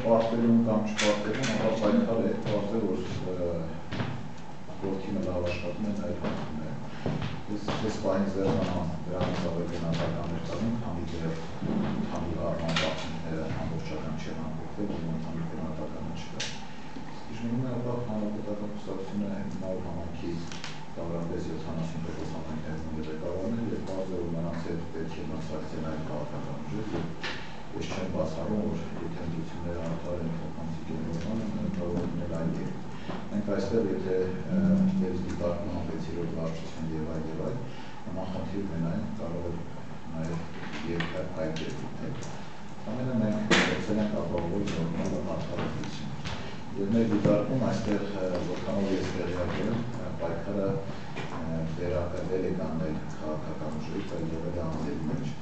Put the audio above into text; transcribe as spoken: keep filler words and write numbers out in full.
պարտերում կամ չպարտերում, ապա պայքար է պարտեր, որ գործի լավ աշխատում են այդ պատումները։ Ես ես պահին զերմանամ դրանից ավելի գնահատական էր տալու, քանի դեռ ընդհանուր առման պատմիները ամբողջական չեն ամփոփվել, ու ընդհանուր գնահատականը չկա։ Իշխանությունը ապա հանրապետական կուսակցությունը նոր համայնքի կառավարպես յոթանասուն տոկոս համայնքներում ղեկավարն է, եւ բարձր որ նրանց հետ պետք է բացառության այլ քաղաքական ուժեր, եւ ես չեմ բացառում, որ եթե ընտրությունները արդար են փոխանցի գերեզմանը, կարող է լինել այլ երկ։ Մենք այստեղ, եթե ես դիտարկում անվեցիրով վարչություն եւ այլ եւ այլ, նման խնդիր ունենային, կարող է նաեւ երկը այլ երկրներ։ Ամենը մենք փորձել ենք ապահովել նորմալ արդարացություն։ Եվ մեր դիտարկում այստեղ որքանով ես տեղյակ եմ, պայքարը վերականգնել է կանել քաղաքական ուժերից, այլ եղել է անձերի մեջ։